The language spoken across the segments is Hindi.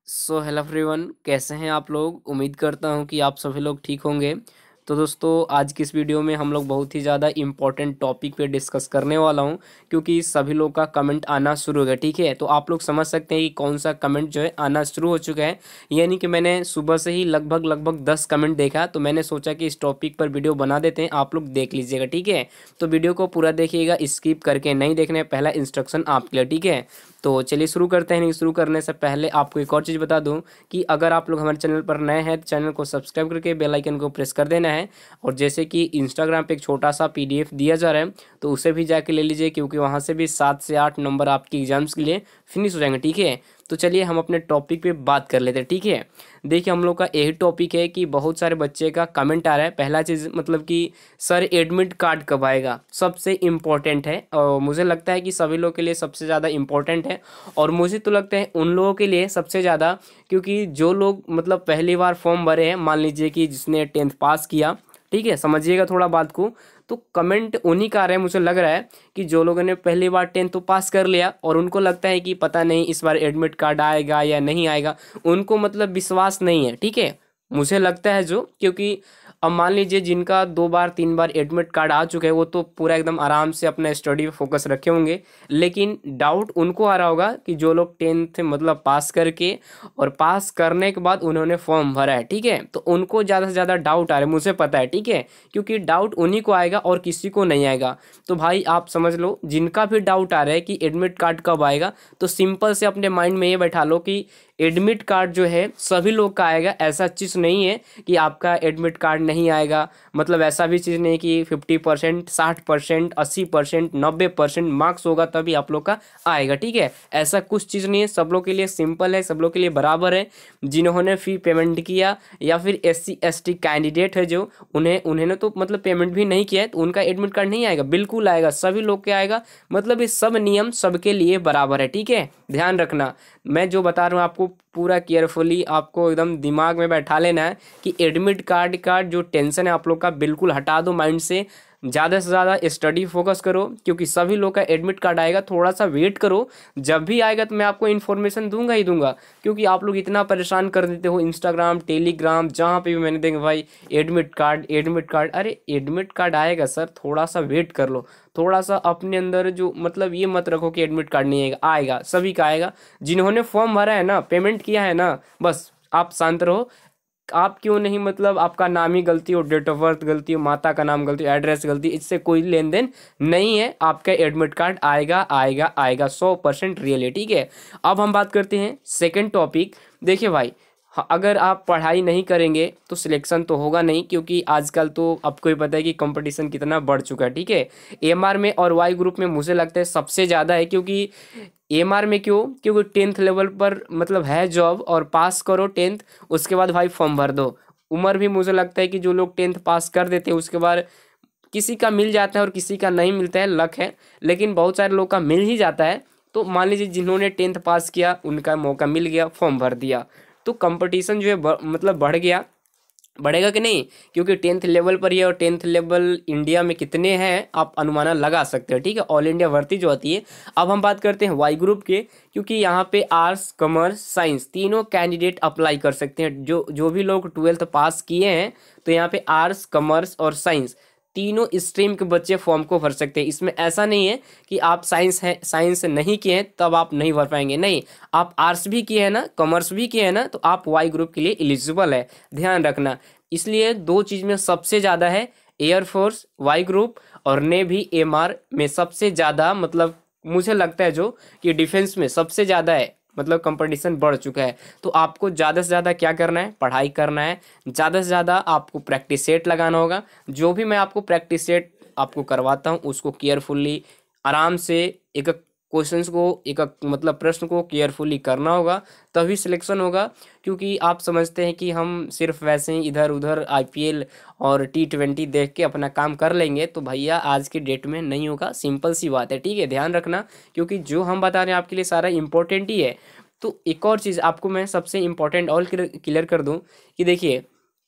सो हेलो एवरीवन, कैसे हैं आप लोग। उम्मीद करता हूं कि आप सभी लोग ठीक होंगे। तो दोस्तों, आज की इस वीडियो में हम लोग बहुत ही ज़्यादा इम्पोर्टेंट टॉपिक पे डिस्कस करने वाला हूं, क्योंकि सभी लोग का कमेंट आना शुरू हो गया। ठीक है, तो आप लोग समझ सकते हैं कि कौन सा कमेंट जो है आना शुरू हो चुका है। यानी कि मैंने सुबह से ही लगभग 10 कमेंट देखा, तो मैंने सोचा कि इस टॉपिक पर वीडियो बना देते हैं, आप लोग देख लीजिएगा। ठीक है, तो वीडियो को पूरा देखिएगा, स्किप करके नहीं देखना है। पहला इंस्ट्रक्शन आपके लिए, ठीक है। तो चलिए शुरू करते हैं। शुरू करने से पहले आपको एक और चीज़ बता दूं कि अगर आप लोग हमारे चैनल पर नए हैं तो चैनल को सब्सक्राइब करके बेल आइकन को प्रेस कर देना है। और जैसे कि इंस्टाग्राम पे एक छोटा सा पीडीएफ दिया जा रहा है, तो उसे भी जाके ले लीजिए, क्योंकि वहाँ से भी 7 से 8 नंबर आपकी एग्जाम्स के लिए फिनिश हो जाएंगे। ठीक है, तो चलिए हम अपने टॉपिक पे बात कर लेते हैं। ठीक है, देखिए हम लोग का यही टॉपिक है कि बहुत सारे बच्चे का कमेंट आ रहा है। पहला चीज़ मतलब कि सर एडमिट कार्ड कब आएगा, सबसे इम्पोर्टेंट है और मुझे लगता है कि सभी लोग के लिए सबसे ज़्यादा इम्पोर्टेंट है। और मुझे तो लगता है उन लोगों के लिए सबसे ज़्यादा, क्योंकि जो लोग मतलब पहली बार फॉर्म भरे हैं, मान लीजिए कि जिसने 10th पास किया, ठीक है, समझिएगा थोड़ा बात को। तो कमेंट उन्हीं का आ रहा है, मुझे लग रहा है कि जो लोगों ने पहली बार 10th तो पास कर लिया और उनको लगता है कि पता नहीं इस बार एडमिट कार्ड आएगा या नहीं आएगा, उनको मतलब विश्वास नहीं है। ठीक है, मुझे लगता है जो, क्योंकि अब मान लीजिए जिनका 2 बार 3 बार एडमिट कार्ड आ चुका है, वो तो पूरा एकदम आराम से अपना स्टडी पे फोकस रखे होंगे। लेकिन डाउट उनको आ रहा होगा कि जो लोग 10th मतलब पास करके और पास करने के बाद उन्होंने फॉर्म भरा है, ठीक है, तो उनको ज़्यादा से ज़्यादा डाउट आ रहा है, मुझे पता है। ठीक है, क्योंकि डाउट उन्हीं को आएगा और किसी को नहीं आएगा। तो भाई आप समझ लो, जिनका भी डाउट आ रहा है कि एडमिट कार्ड कब आएगा, तो सिंपल से अपने माइंड में ये बैठा लो कि एडमिट कार्ड जो है सभी लोग का आएगा। ऐसा चीज़ नहीं है कि आपका एडमिट कार्ड नहीं आएगा। मतलब ऐसा भी चीज़ नहीं कि 50%, 60%, 80%, 90% मार्क्स होगा तभी आप लोग का आएगा। ठीक है, ऐसा कुछ चीज़ नहीं है, सब लोग के लिए सिंपल है, सब लोग के लिए बराबर है। जिन्होंने फ़ी पेमेंट किया या फिर SC ST कैंडिडेट है जो, उन्होंने तो मतलब पेमेंट भी नहीं किया है, तो उनका एडमिट कार्ड नहीं आएगा, बिल्कुल आएगा, सभी लोग के आएगा। मतलब ये सब नियम सबके लिए बराबर है। ठीक है, ध्यान रखना, मैं जो बता रहा हूँ आपको पूरा केयरफुली आपको एकदम दिमाग में बैठा लेना है कि एडमिट कार्ड का जो टेंशन है आप लोग का बिल्कुल हटा दो माइंड से। ज़्यादा से ज़्यादा स्टडी फोकस करो, क्योंकि सभी लोग का एडमिट कार्ड आएगा। थोड़ा सा वेट करो, जब भी आएगा तो मैं आपको इन्फॉर्मेशन दूंगा ही दूंगा। क्योंकि आप लोग इतना परेशान कर देते हो, इंस्टाग्राम, टेलीग्राम, जहाँ पे भी मैंने देखा भाई एडमिट कार्ड एडमिट कार्ड। अरे एडमिट कार्ड आएगा सर, थोड़ा सा वेट कर लो। थोड़ा सा अपने अंदर जो मतलब ये मत रखो कि एडमिट कार्ड नहीं आएगा, आएगा, सभी का आएगा। जिन्होंने फॉर्म भरा है ना, पेमेंट किया है ना, बस आप शांत रहो। आप क्यों नहीं, मतलब आपका नाम ही गलती हो, डेट ऑफ बर्थ गलती हो, माता का नाम गलती हो, एड्रेस गलती, इससे कोई लेन देन नहीं है। आपका एडमिट कार्ड आएगा आएगा आएगा, 100% रियल है। ठीक है, अब हम बात करते हैं सेकंड टॉपिक। देखिए भाई, अगर आप पढ़ाई नहीं करेंगे तो सिलेक्शन तो होगा नहीं, क्योंकि आजकल तो आपको ही पता है कि कंपटीशन कितना बढ़ चुका है। ठीक है, एमआर में और वाई ग्रुप में मुझे लगता है सबसे ज़्यादा है, क्योंकि एमआर में क्यों, क्योंकि 10th लेवल पर मतलब है जॉब, और पास करो 10th, उसके बाद भाई फॉर्म भर दो। उम्र भी मुझे लगता है कि जो लोग 10th पास कर देते हैं उसके बाद किसी का मिल जाता है और किसी का नहीं मिलता है, लक है। लेकिन बहुत सारे लोग का मिल ही जाता है। तो मान लीजिए जिन्होंने 10th पास किया उनका मौका मिल गया, फॉर्म भर दिया, तो कंपटीशन जो है मतलब बढ़ गया। बढ़ेगा कि नहीं, क्योंकि 10th लेवल पर ही है, और 10th लेवल इंडिया में कितने हैं आप अनुमान लगा सकते हो। ठीक है, ऑल इंडिया भर्ती जो होती है। अब हम बात करते हैं वाई ग्रुप के, क्योंकि यहाँ पे आर्ट्स, कॉमर्स, साइंस तीनों कैंडिडेट अप्लाई कर सकते हैं। जो जो भी लोग 12th पास किए हैं, तो यहाँ पे आर्ट्स, कॉमर्स और साइंस तीनों स्ट्रीम के बच्चे फॉर्म को भर सकते हैं। इसमें ऐसा नहीं है कि आप साइंस है, साइंस नहीं किए हैं तब आप नहीं भर पाएंगे, नहीं। आप आर्ट्स भी किए हैं ना, कॉमर्स भी किए हैं ना, तो आप वाई ग्रुप के लिए एलिजिबल है, ध्यान रखना। इसलिए दो चीज़ में सबसे ज़्यादा है, एयरफोर्स वाई ग्रुप और नेवी एमआर में सबसे ज़्यादा, मतलब मुझे लगता है जो कि डिफेंस में सबसे ज़्यादा है, मतलब कंपटीशन बढ़ चुका है। तो आपको ज़्यादा से ज़्यादा क्या करना है, पढ़ाई करना है। ज़्यादा से ज़्यादा आपको प्रैक्टिस सेट लगाना होगा। जो भी मैं आपको प्रैक्टिस सेट आपको करवाता हूँ उसको केयरफुली आराम से एक एक क्वेश्चंस को, एक एक मतलब प्रश्न को केयरफुली करना होगा, तभी सिलेक्शन होगा। क्योंकि आप समझते हैं कि हम सिर्फ वैसे ही इधर उधर IPL और T20 देख के अपना काम कर लेंगे, तो भैया आज की डेट में नहीं होगा, सिंपल सी बात है। ठीक है, ध्यान रखना, क्योंकि जो हम बता रहे हैं आपके लिए सारा इंपॉर्टेंट ही है। तो एक और चीज़ आपको मैं सबसे इम्पोर्टेंट और क्लियर कर दूं कि देखिए,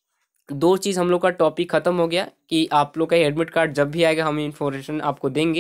दो चीज़ हम लोग का टॉपिक ख़त्म हो गया कि आप लोग का एडमिट कार्ड जब भी आएगा हम इंफॉर्मेशन आपको देंगे।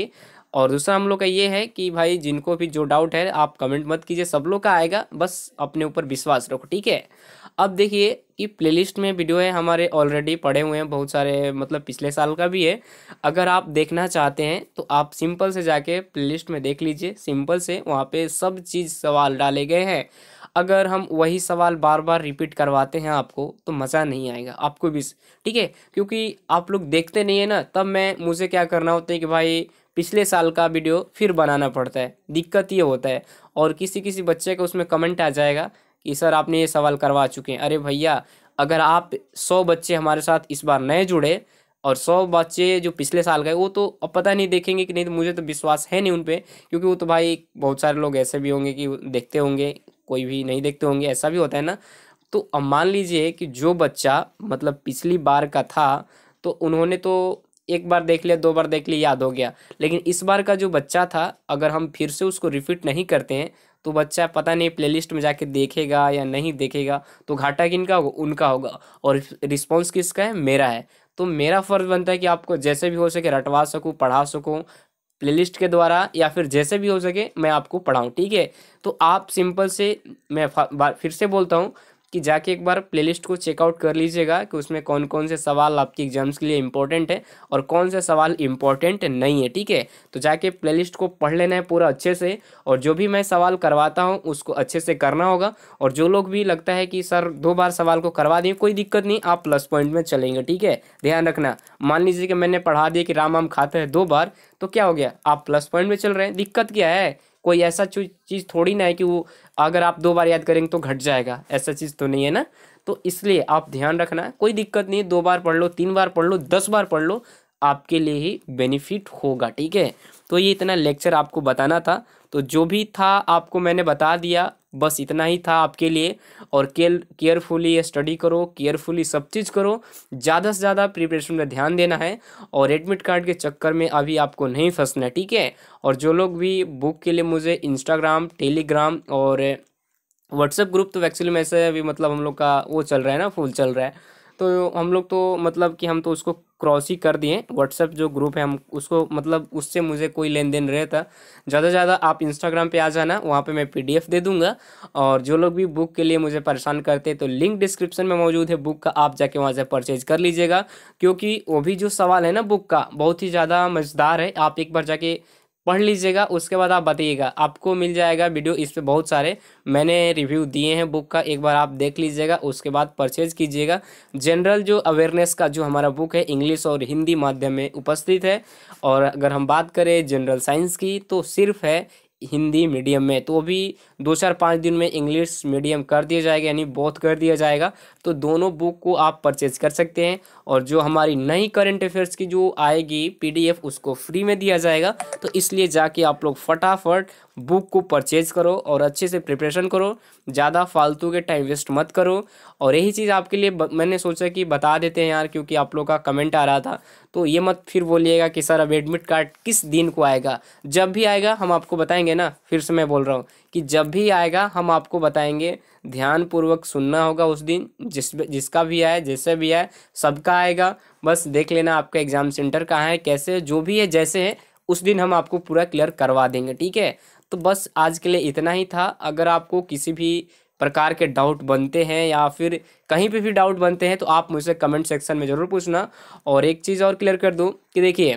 और दूसरा हम लोग का ये है कि भाई जिनको भी जो डाउट है आप कमेंट मत कीजिए, सब लोग का आएगा, बस अपने ऊपर विश्वास रखो, ठीक है। अब देखिए कि प्लेलिस्ट में वीडियो है हमारे ऑलरेडी पड़े हुए हैं बहुत सारे, मतलब पिछले साल का भी है। अगर आप देखना चाहते हैं तो आप सिंपल से जाके प्लेलिस्ट में देख लीजिए, सिंपल से वहाँ पे सब चीज़ सवाल डाले गए हैं। अगर हम वही सवाल बार बार रिपीट करवाते हैं आपको तो मज़ा नहीं आएगा आपको भी, ठीक है। क्योंकि आप लोग देखते नहीं है ना, तब मुझे क्या करना होता है कि भाई पिछले साल का वीडियो फिर बनाना पड़ता है, दिक्कत ये होता है। और किसी किसी बच्चे का उसमें कमेंट आ जाएगा कि सर आपने ये सवाल करवा चुके हैं। अरे भैया, अगर आप 100 बच्चे हमारे साथ इस बार नए जुड़े और 100 बच्चे जो पिछले साल गए वो तो अब पता नहीं देखेंगे कि नहीं, तो मुझे तो विश्वास है नहीं उन पे, क्योंकि वो तो भाई बहुत सारे लोग ऐसे भी होंगे कि देखते होंगे, कोई भी नहीं देखते होंगे, ऐसा भी होता है ना। तो अब मान लीजिए कि जो बच्चा मतलब पिछली बार का था तो उन्होंने तो एक बार देख लिया, 2 बार देख लिया, याद हो गया। लेकिन इस बार का जो बच्चा था, अगर हम फिर से उसको रिपीट नहीं करते हैं तो बच्चा पता नहीं प्लेलिस्ट में जाके देखेगा या नहीं देखेगा, तो घाटा किनका होगा, उनका होगा। और रिस्पॉन्स किसका है, मेरा है। तो मेरा फर्ज बनता है कि आपको जैसे भी हो सके रटवा सकूँ, पढ़ा सकूँ प्लेलिस्ट के द्वारा, या फिर जैसे भी हो सके मैं आपको पढ़ाऊँ, ठीक है। तो आप सिंपल से, मैं फिर से बोलता हूँ कि जाके एक बार प्लेलिस्ट को चेकआउट कर लीजिएगा कि उसमें कौन कौन से सवाल आपके एग्जाम्स के लिए इंपॉर्टेंट है और कौन से सवाल इंपॉर्टेंट नहीं है, ठीक है। तो जाके प्लेलिस्ट को पढ़ लेना है पूरा अच्छे से, और जो भी मैं सवाल करवाता हूँ उसको अच्छे से करना होगा। और जो लोग भी लगता है कि सर 2 बार सवाल को करवा दिए, कोई दिक्कत नहीं, आप प्लस पॉइंट में चलेंगे, ठीक है। ध्यान रखना, मान लीजिए कि मैंने पढ़ा दिया कि राम आम खाते हैं 2 बार, तो क्या हो गया, आप प्लस पॉइंट में चल रहे हैं, दिक्कत क्या है। कोई ऐसा चीज़ थोड़ी ना है कि वो अगर आप 2 बार याद करेंगे तो घट जाएगा, ऐसा चीज़ तो नहीं है ना। तो इसलिए आप ध्यान रखना, कोई दिक्कत नहीं, 2 बार पढ़ लो, 3 बार पढ़ लो, 10 बार पढ़ लो, आपके लिए ही बेनिफिट होगा, ठीक है। तो ये इतना लेक्चर आपको बताना था, तो जो भी था आपको मैंने बता दिया, बस इतना ही था आपके लिए। और केयरफुली स्टडी करो, केयरफुली सब चीज़ करो, ज़्यादा से ज़्यादा प्रिपरेशन में ध्यान देना है, और एडमिट कार्ड के चक्कर में अभी आपको नहीं फंसना है, ठीक है। और जो लोग भी बुक के लिए मुझे इंस्टाग्राम, टेलीग्राम और व्हाट्सएप ग्रुप, तो एक्चुअली में से अभी मतलब हम लोग का वो चल रहा है ना, फुल चल रहा है, तो हम लोग तो मतलब कि हम तो उसको क्रॉस ही कर दिए। व्हाट्सएप जो ग्रुप है हम उसको, मतलब उससे मुझे कोई लेन देन रहता। ज़्यादा से ज़्यादा आप इंस्टाग्राम पे आ जाना, वहाँ पे मैं पीडीएफ दे दूंगा। और जो लोग भी बुक के लिए मुझे परेशान करते तो लिंक डिस्क्रिप्शन में मौजूद है बुक का, आप जाके वहाँ से परचेज कर लीजिएगा। क्योंकि वो भी जो सवाल है ना बुक का, बहुत ही ज़्यादा मज़ेदार है, आप एक बार जाके पढ़ लीजिएगा, उसके बाद आप बताइएगा। आपको मिल जाएगा वीडियो, इस पे बहुत सारे मैंने रिव्यू दिए हैं बुक का, एक बार आप देख लीजिएगा, उसके बाद परचेज कीजिएगा। जनरल जो अवेयरनेस का जो हमारा बुक है, इंग्लिश और हिंदी माध्यम में उपस्थित है। और अगर हम बात करें जनरल साइंस की, तो सिर्फ है हिंदी मीडियम में, तो भी 2-4-5 दिन में इंग्लिश मीडियम कर दिया जाएगा, यानी बोथ कर दिया जाएगा। तो दोनों बुक को आप परचेज कर सकते हैं। और जो हमारी नई करंट अफेयर्स की जो आएगी पीडीएफ, उसको फ्री में दिया जाएगा। तो इसलिए जाके आप लोग फटाफट बुक को परचेज करो और अच्छे से प्रिपरेशन करो, ज़्यादा फालतू के टाइम वेस्ट मत करो। और यही चीज़ आपके लिए मैंने सोचा कि बता देते हैं यार, क्योंकि आप लोग का कमेंट आ रहा था। तो ये मत फिर बोलिएगा कि सर अब एडमिट कार्ड किस दिन को आएगा, जब भी आएगा हम आपको बताएंगे ना। फिर से मैं बोल रहा हूँ कि जब भी आएगा हम आपको बताएंगे, ध्यानपूर्वक सुनना होगा उस दिन, जिसका भी आए, जैसे भी आए, सबका आएगा। बस देख लेना आपका एग्ज़ाम सेंटर कहाँ है, कैसे, जो भी है जैसे है, उस दिन हम आपको पूरा क्लियर करवा देंगे, ठीक है। तो बस आज के लिए इतना ही था। अगर आपको किसी भी प्रकार के डाउट बनते हैं या फिर कहीं पे भी डाउट बनते हैं तो आप मुझसे कमेंट सेक्शन में ज़रूर पूछना। और एक चीज़ और क्लियर कर दूं कि देखिए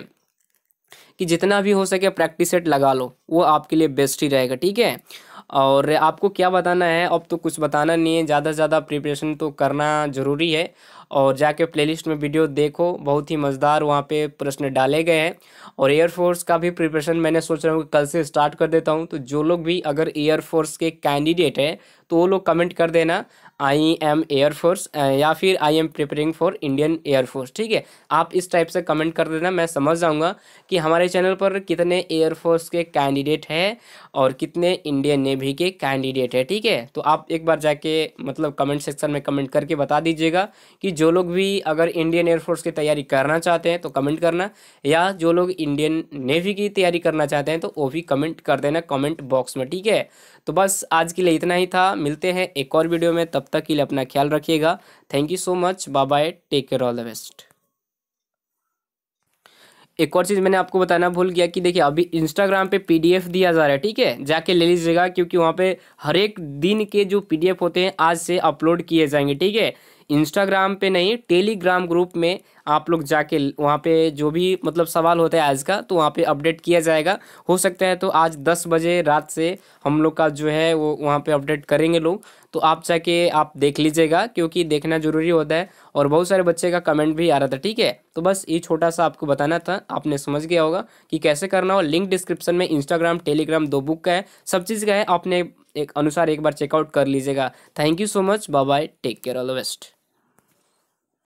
कि जितना भी हो सके प्रैक्टिस सेट लगा लो, वो आपके लिए बेस्ट ही रहेगा, ठीक है। और आपको क्या बताना है, अब तो कुछ बताना नहीं है, ज़्यादा से ज़्यादा प्रिपरेशन तो करना ज़रूरी है। और जाके प्लेलिस्ट में वीडियो देखो, बहुत ही मज़ेदार वहाँ पे प्रश्न डाले गए हैं। और एयरफोर्स का भी प्रिपरेशन मैंने सोच रहा हूँ कि कल से स्टार्ट कर देता हूँ। तो जो लोग भी अगर एयरफोर्स के कैंडिडेट है तो वो लोग कमेंट कर देना आई एम एयरफोर्स, या फिर I am preparing for Indian air force, ठीक है। आप इस टाइप से कमेंट कर देना, मैं समझ जाऊँगा कि हमारे चैनल पर कितने एयरफोर्स के कैंडिडेट हैं और कितने इंडियन नेवी के कैंडिडेट है, ठीक है। तो आप एक बार जाके मतलब कमेंट सेक्शन में कमेंट करके बता दीजिएगा कि जो लोग भी अगर इंडियन एयरफोर्स की तैयारी करना चाहते हैं तो कमेंट करना, या जो लोग इंडियन नेवी की तैयारी करना चाहते हैं तो वो भी कमेंट कर देना कमेंट बॉक्स में, ठीक है। तो बस आज के लिए इतना ही था, मिलते हैं एक और वीडियो में, तब तक के लिए अपना ख्याल रखिएगा। Thank you so much, bye bye, take care, all the best. एक और चीज़ मैंने आपको बताना भूल गया कि देखिए अभी इंस्टाग्राम पे पीडीएफ दिया जा रहा है, ठीक है, जाके ले लीजिएगा, क्योंकि वहाँ पे हर एक दिन के जो पीडीएफ होते हैं आज से अपलोड किए जाएंगे, ठीक है। इंस्टाग्राम पे नहीं, टेलीग्राम ग्रुप में आप लोग जाके वहाँ पे जो भी मतलब सवाल होता है आज का, तो वहाँ पे अपडेट किया जाएगा। हो सकता है तो आज 10 बजे रात से हम लोग का जो है वो वहाँ पे अपडेट करेंगे लोग। तो आप जाके आप देख लीजिएगा, क्योंकि देखना ज़रूरी होता है। और बहुत सारे बच्चे का कमेंट भी आ रहा था, ठीक है। तो बस ये छोटा सा आपको बताना था, आपने समझ गया होगा कि कैसे करना हो। लिंक डिस्क्रिप्शन में इंस्टाग्राम टेलीग्राम दो बुक का है, सब चीज़ का है, आपने एक अनुसार एक बार चेकआउट कर लीजिएगा। Thank you so much, bye bye, take care, all the best.